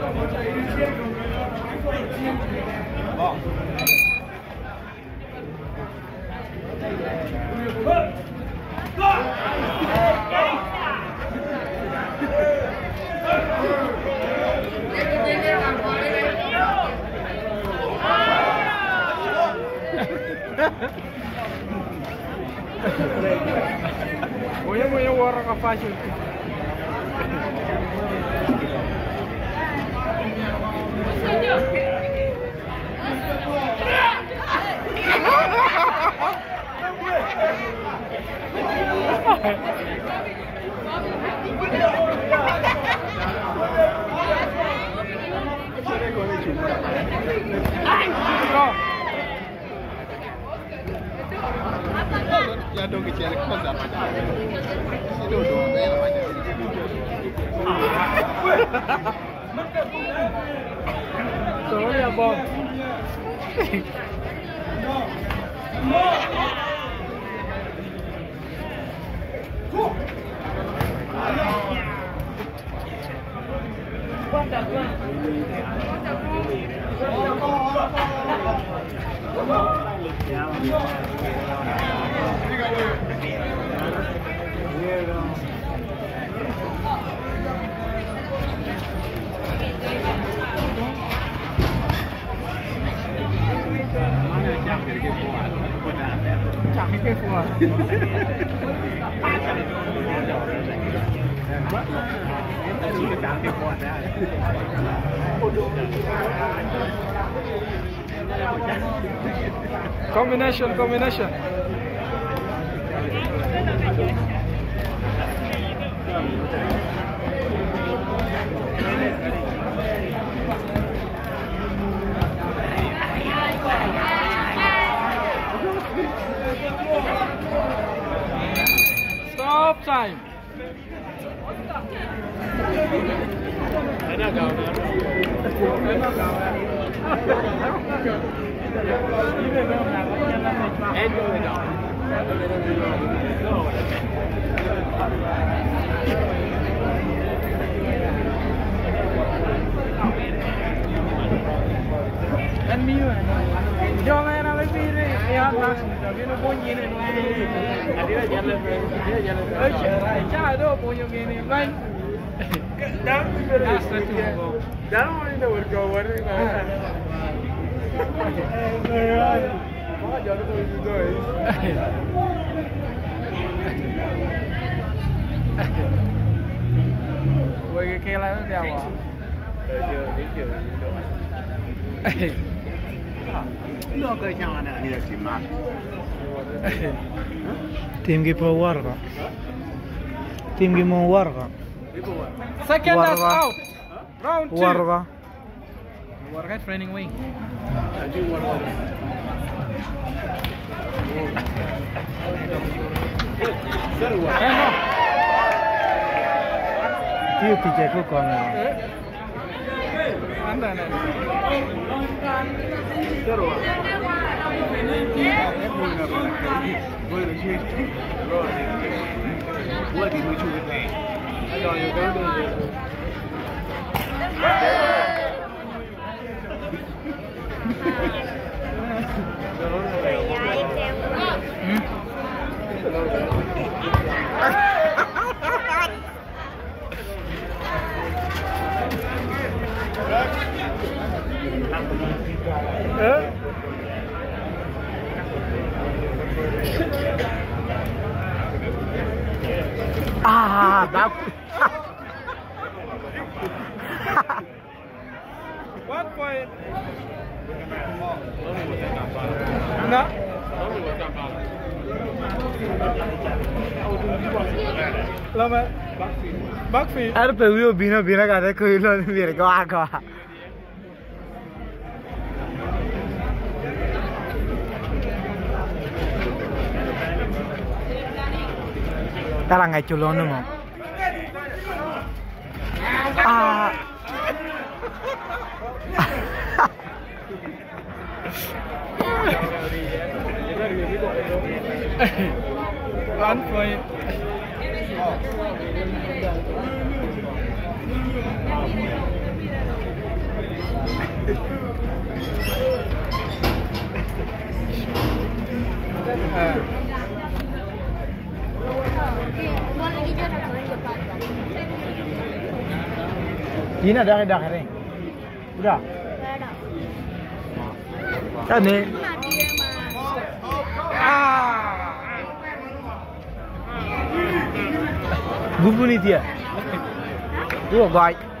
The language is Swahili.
Voy a borrar a fácil. Ya dong kecil kan dapat. Itu dong kayak macam. Sorry ya bom. Chẳng cái phù hợp. Combination. Stop time. Anh miêu này, do ngay nào lấy pin đi, em làm cái nó bôi nhẹ này, anh đi ra giặt lên, ơi cha đó bôi nhẹ này, anh, đám đi ra đám đi đâu được rồi, quá giờ nó tôi rồi, quay cái kia lại nó đeo à? Chưa. Lo che c'è una di ma. Team ki po warga. Team ki mo warga. Second that's out. Round 2. Warga. Warga training wing. Tiu pije ko kon. Anda nih. Ah, back. 1 point. Nah. Lama. Backfield. Aduh, pewio bina kata kau ilah biar kau agak. Tara ngai culon mo. Ah. 1 point. Ini ada nih. Udah. Kan nih. Gugu nih dia. Tuh, baik.